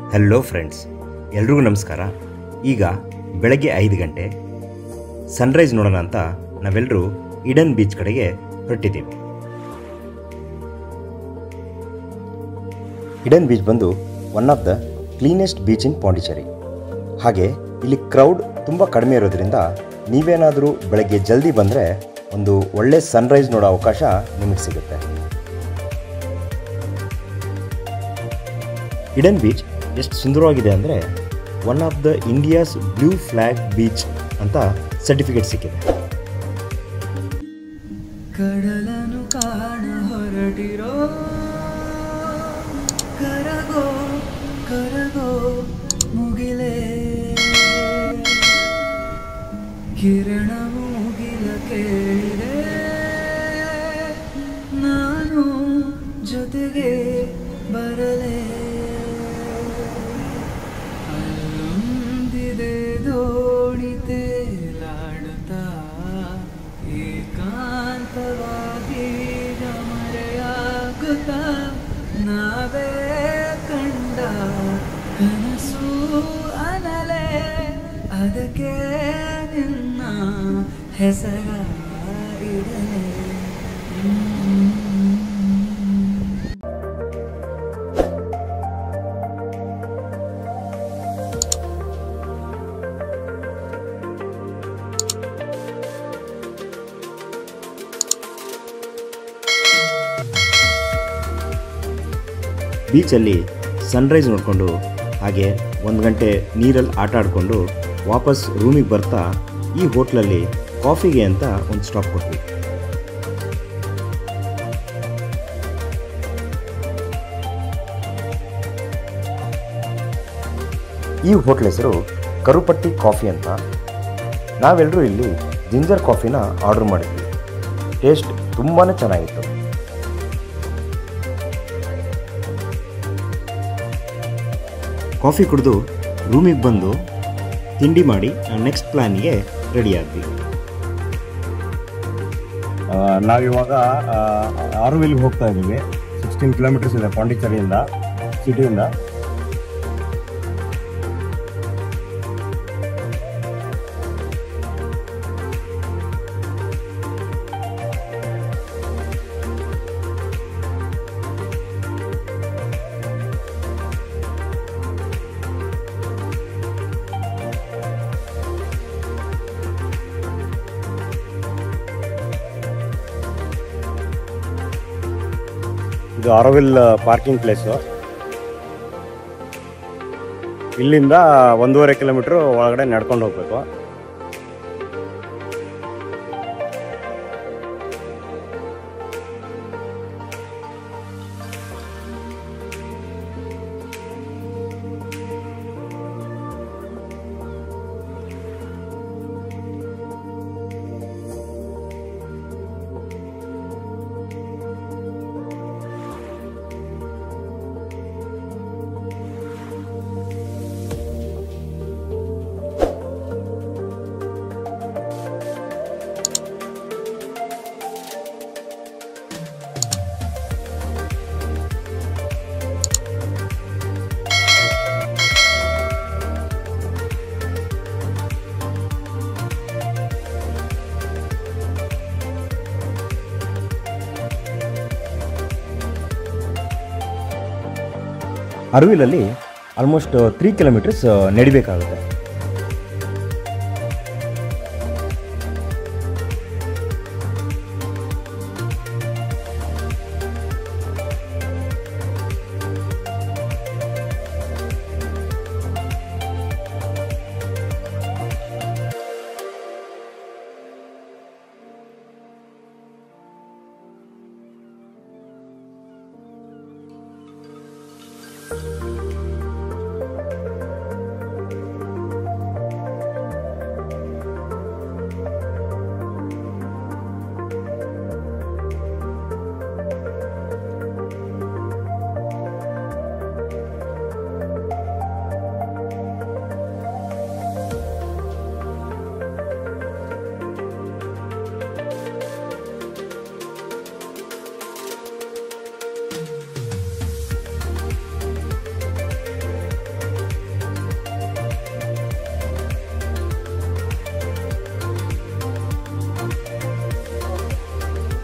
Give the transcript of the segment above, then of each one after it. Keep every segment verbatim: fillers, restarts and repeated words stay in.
Hello friends, ಎಲ್ರಿಗೂ ನಮಸ್ಕಾರ. ಈಗ ಬೆಳಗ್ಗೆ ಐದು ಗಂಟೆ ಸನ್ರೈಸ್ ನೋಡೋಣ ಅಂತ ನಾವೆಲ್ಲರೂ ಈಡನ್ ಬೀಚ್ ಕಡೆಗೆ ಹೊರಟಿದ್ದೀವಿ. ಈಡನ್ ಬೀಚ್ ಬಂದು one of the cleanest beach in Pondicherry. ಹಾಗೆ ಇಲ್ಲಿ ಕ್ರೌಡ್ ತುಂಬ ಕಡಿಮೆ ಇರೋದ್ರಿಂದ ನೀವೇನಾದರೂ ಬೆಳಗ್ಗೆ ಜಲ್ದಿ ಬಂದರೆ ಒಂದು ಒಳ್ಳೆ ಸನ್ರೈಸ್ ನೋಡೋ ಅವಕಾಶ ನಿಮಗೆ ಸಿಗುತ್ತೆ. ಈಡನ್ ಬೀಚ್ ಎಷ್ಟು ಸುಂದರವಾಗಿದೆ ಅಂದರೆ one of the India's blue flag beach ಅಂತ ಸರ್ಟಿಫಿಕೇಟ್ ಸಿಕ್ಕಿದೆ. ಕಡಲನು ಕಾಣ ಹೊರಟಿರೋ ಕರಗೋ ಕರಗೋ ಮುಗಿಲೇ, ಕಿರಣವು ಮುಗಿಲ ಕೇಳಿದೆ, ನಾನು ಜೊತೆಗೆ ಬರಲೇ. ಅಲ್ಲೊಂದಿದೆ ದೋಣಿ ತೇಲಾಡುತ್ತಾ ಏಕಾಂತವಾಗಿ ಮರೆಯಾಗುತ್ತಾ, ನಾವೇ ಕಂಡ ಕನಸು ಅನಲೆ, ಅದಕ್ಕೆ ನಿನ್ನ ಹೆಸರ ಇಡಲೆ. ಬೀಚಲ್ಲಿ ಸನ್ರೈಸ್ ನೋಡಿಕೊಂಡು ಹಾಗೆ ಒಂದು ಗಂಟೆ ನೀರಲ್ಲಿ ಆಟ ಆಡಿಕೊಂಡು ವಾಪಸ್ ರೂಮಿಗೆ ಬರ್ತಾ ಈ ಹೋಟ್ಲಲ್ಲಿ ಕಾಫಿಗೆ ಅಂತ ಒಂದು ಸ್ಟಾಪ್ ಕೊಟ್ವಿ. ಈ ಹೋಟ್ಲ್ ಹೆಸರು ಕರುಪಟ್ಟಿ ಕಾಫಿ ಅಂತ. ನಾವೆಲ್ಲರೂ ಇಲ್ಲಿ ಜಿಂಜರ್ ಕಾಫಿನ ಆರ್ಡರ್ ಮಾಡಿದ್ವಿ. ಟೇಸ್ಟ್ ತುಂಬಾ ಚೆನ್ನಾಗಿತ್ತು. ಕಾಫಿ ಕುಡಿದು ರೂಮಿಗೆ ಬಂದು ತಿಂಡಿ ಮಾಡಿ ನೆಕ್ಸ್ಟ್ ಪ್ಲ್ಯಾನ್ಗೆ ರೆಡಿ ಆದ್ವಿ. ನಾವಿವಾಗ ಆರುವಿಲ್ಗೆ ಹೋಗ್ತಾ ಇದ್ದೀವಿ. ಸಿಕ್ಸ್ಟೀನ್ ಕಿಲೋಮೀಟರ್ಸ್ ಇದೆ ಪಾಂಡಿಚೇರಿಯಿಂದ, ಸಿಟಿಯಿಂದ. ಇದು ಆರೋವಿಲ್ ಪಾರ್ಕಿಂಗ್ ಪ್ಲೇಸು. ಇಲ್ಲಿಂದ ಒಂದೂವರೆ ಕಿಲೋಮೀಟ್ರು ಒಳಗಡೆ ನಡ್ಕೊಂಡು ಹೋಗ್ಬೇಕು. ಅರುವಿಲಲ್ಲಿ ಆಲ್ಮೋಸ್ಟ್ ತ್ರೀ ಕಿಲೋಮೀಟರ್ಸ್ ನಡಿಬೇಕಾಗುತ್ತೆ.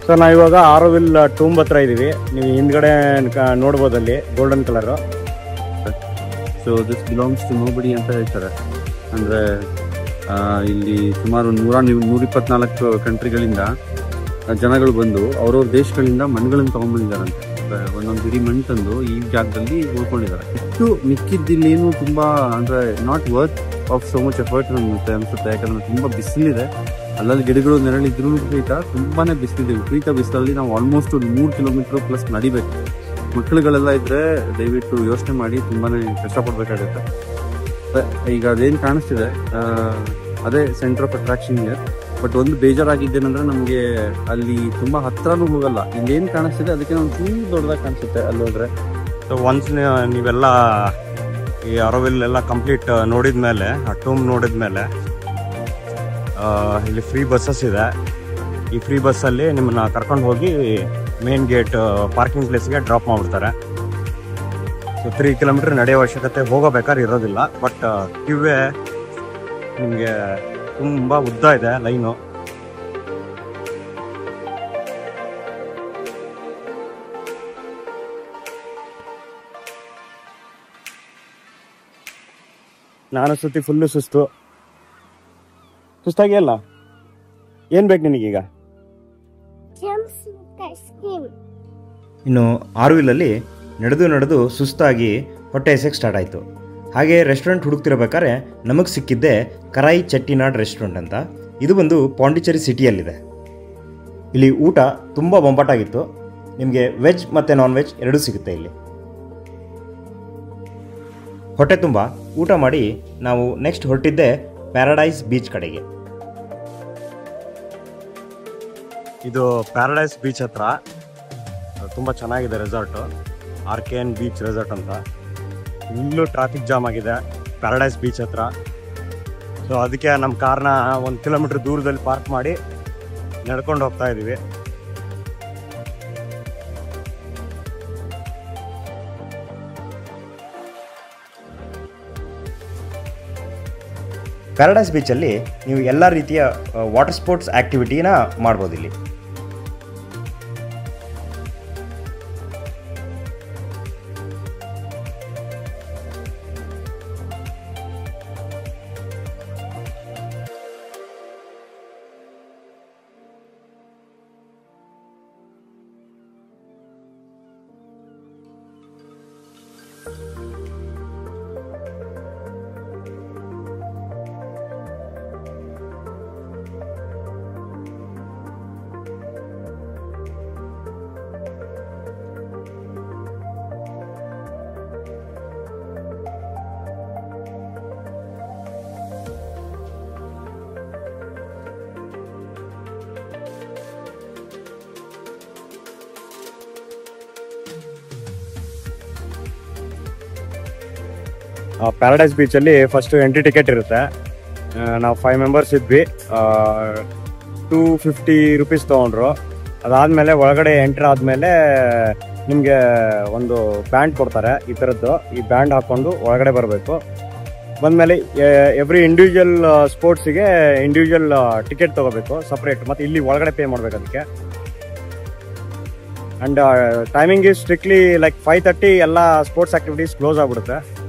ಸೊ ನಾವಿವಾಗ ಆರೋವಿಲ್ ಟೂಂಬ್ ಹತ್ರ ಇದ್ದೀವಿ. ನೀವು ಹಿಂದ್ಗಡೆ ನೋಡ್ಬೋದು ಅಲ್ಲಿ golden colour. So this belongs to nobody ಅಂತ ಹೇಳ್ತಾರೆ. ಅಂದರೆ ಇಲ್ಲಿ ಸುಮಾರು ನೂರ ನೂರ ಇಪ್ಪತ್ನಾಲ್ಕು ಕಂಟ್ರಿಗಳಿಂದ ಜನಗಳು ಬಂದು ಅವ್ರವ್ರ ದೇಶಗಳಿಂದ ಮಣ್ಣುಗಳನ್ನು ತೊಗೊಂಡ್ಬಂದಿದ್ದಾರಂತೆ. ಒಂದೊಂದು ಬಿಡಿ ಮಣ್ಣು ತಂದು ಈ ಜಾಗದಲ್ಲಿ ಉಳ್ಕೊಂಡಿದ್ದಾರೆ. ಇಷ್ಟು ಮಿಕ್ಕಿದ್ದಿಲ್ಲೇನು ತುಂಬ ಅಂದರೆ not worth of so much effort ಅನ್ನುತ್ತೆ ಅನಿಸುತ್ತೆ. ಯಾಕಂದರೆ ತುಂಬ ಬಿಸಿಲಿದೆ, ಅಲ್ಲಲ್ಲಿ ಗಿಡಗಳು ನೆರಳಿದ್ರೂ ಸಹಿತ ತುಂಬಾ ಬಿಸಿಲಿದೆ. ವಿಪರೀತ ಬಿಸಿಲಲ್ಲಿ ನಾವು ಆಲ್ಮೋಸ್ಟ್ ಒಂದು ಮೂರು ಕಿಲೋಮೀಟ್ರ್ ಪ್ಲಸ್ ನಡಿಬೇಕು. ಮಕ್ಕಳುಗಳೆಲ್ಲ ಇದ್ದರೆ ದಯವಿಟ್ಟು ಯೋಚನೆ ಮಾಡಿ ತುಂಬಾ ಕಷ್ಟಪಡಬೇಕಾಗುತ್ತೆ. ಈಗ ಅದೇನು ಕಾಣಿಸ್ತಿದೆ ಅದೇ ಸೆಂಟರ್ ಆಫ್ ಅಟ್ರಾಕ್ಷನ್ ಇದೆ. ಬಟ್ ಒಂದು ಬೇಜಾರಾಗಿದ್ದೇನೆಂದರೆ ನಮಗೆ ಅಲ್ಲಿ ತುಂಬ ಹತ್ರನೂ ಹೋಗಲ್ಲ. ಇಲ್ಲೇನು ಕಾಣಿಸ್ತಿದೆ ಅದಕ್ಕೆ ನಾವು ಚೂರು ದೊಡ್ಡದಾಗಿ ಕಾಣಿಸುತ್ತೆ ಅಲ್ಲಿ ಹೋದರೆ. ಸೊ ಒನ್ಸ್ ನೀವೆಲ್ಲ ಈ ಆರೋವಿಲ್ ಎಲ್ಲ ಕಂಪ್ಲೀಟ್ ನೋಡಿದ ಮೇಲೆ, ಆ ಟೂಮ್ ನೋಡಿದ ಮೇಲೆ ಇಲ್ಲಿ ಫ್ರೀ ಬಸ್ಸಸ್ ಇದೆ. ಈ ಫ್ರೀ ಬಸ್ಸಲ್ಲಿ ನಿಮ್ಮನ್ನ ಕರ್ಕೊಂಡು ಹೋಗಿ ಮೇನ್ ಗೇಟ್ ಪಾರ್ಕಿಂಗ್ ಪ್ಲೇಸ್ಗೆ ಡ್ರಾಪ್ ಮಾಡಿಬಿಡ್ತಾರೆ. ಸೊ ತ್ರೀ ಕಿಲೋಮೀಟ್ರ್ ನಡೆಯೋ ಅವಶ್ಯಕತೆ ಹೋಗೋಬೇಕಾದ್ರೆ ಇರೋದಿಲ್ಲ. ಬಟ್ ಕ್ಯೂವೇ ನಿಮಗೆ ತುಂಬ ಉದ್ದ ಇದೆ ಲೈನು. ನಾನು ಸುತ್ತಿ ಫುಲ್ಲು ಸುಸ್ತು ಸುಸ್ತಾಗಿ ಅಲ್ಲ. ಏನು ಬೇಕು ನಿನಗೀಗ? ಇನ್ನು ಆರೋವಿಲಲ್ಲಿ ನಡೆದು ನಡೆದು ಸುಸ್ತಾಗಿ ಹೊಟ್ಟೆ ಎಸೆಕ್ ಸ್ಟಾರ್ಟ್ ಆಯಿತು. ಹಾಗೆ ರೆಸ್ಟೋರೆಂಟ್ ಹುಡುಕ್ತಿರ್ಬೇಕಾದ್ರೆ ನಮಗೆ ಸಿಕ್ಕಿದ್ದೆ ಕರಾಯಿ ಚೆಟ್ಟಿನಾಡ್ ರೆಸ್ಟೋರೆಂಟ್ ಅಂತ. ಇದು ಒಂದು ಪಾಂಡಿಚೇರಿ ಸಿಟಿಯಲ್ಲಿದೆ. ಇಲ್ಲಿ ಊಟ ತುಂಬ ಬೊಂಬಾಟಾಗಿತ್ತು. ನಿಮಗೆ ವೆಜ್ ಮತ್ತು ನಾನ್ ವೆಜ್ ಎರಡೂ ಸಿಗುತ್ತೆ ಇಲ್ಲಿ. ಹೊಟ್ಟೆ ತುಂಬ ಊಟ ಮಾಡಿ ನಾವು ನೆಕ್ಸ್ಟ್ ಹೊರಟಿದ್ದೆ ಪ್ಯಾರಡೈಸ್ ಬೀಚ್ ಕಡೆಗೆ. ಇದು ಪ್ಯಾರಡೈಸ್ ಬೀಚ್ ಹತ್ರ ತುಂಬ ಚೆನ್ನಾಗಿದೆ resort, R K N beach resort ಅಂತ. ಇಲ್ಲೂ ಟ್ರಾಫಿಕ್ ಜಾಮ್ ಆಗಿದೆ ಪ್ಯಾರಡೈಸ್ ಬೀಚ್ ಹತ್ರ. ಸೊ ಅದಕ್ಕೆ ನಮ್ಮ ಕಾರ್ನ ಒಂದು ಕಿಲೋಮೀಟ್ರ್ ದೂರದಲ್ಲಿ ಪಾರ್ಕ್ ಮಾಡಿ ನಡ್ಕೊಂಡು ಹೋಗ್ತಾ ಇದ್ದೀವಿ. ಪ್ಯಾರಡೈಸ್ ಬೀಚಲ್ಲಿ ನೀವು ಎಲ್ಲ ರೀತಿಯ ವಾಟರ್ ಸ್ಪೋರ್ಟ್ಸ್ ಆ್ಯಕ್ಟಿವಿಟಿನ ಮಾಡ್ಬೋದು ಇಲ್ಲಿ. ಪ್ಯಾರಡೈಸ್ ಬೀಚಲ್ಲಿ ಫಸ್ಟು ಎಂಟ್ರಿ ಟಿಕೆಟ್ ಇರುತ್ತೆ. ನಾವು ಫೈವ್ ಮೆಂಬರ್ಸ್ ಇದ್ವಿ. ಟೂ ಫಿಫ್ಟಿ ರುಪೀಸ್ ತೊಗೊಂಡ್ರು. ಅದಾದಮೇಲೆ ಒಳಗಡೆ ಎಂಟ್ರ್ ಆದಮೇಲೆ ನಿಮಗೆ ಒಂದು ಬ್ಯಾಂಡ್ ಕೊಡ್ತಾರೆ ಈ ಥರದ್ದು. ಈ ಬ್ಯಾಂಡ್ ಹಾಕ್ಕೊಂಡು ಒಳಗಡೆ ಬರಬೇಕು. ಬಂದಮೇಲೆ ಎವ್ರಿ ಇಂಡಿವಿಜುವಲ್ ಸ್ಪೋರ್ಟ್ಸಿಗೆ ಇಂಡಿವಿಜುವಲ್ ಟಿಕೆಟ್ ತೊಗೋಬೇಕು ಸಪ್ರೇಟ್. ಮತ್ತು ಇಲ್ಲಿ ಒಳಗಡೆ ಪೇ ಮಾಡಬೇಕು ಅದಕ್ಕೆ. And timing is strictly like five thirty ಎಲ್ಲ ಸ್ಪೋರ್ಟ್ಸ್ ಆ್ಯಕ್ಟಿವಿಟೀಸ್ ಕ್ಲೋಸ್ ಆಗಿಬಿಡುತ್ತೆ.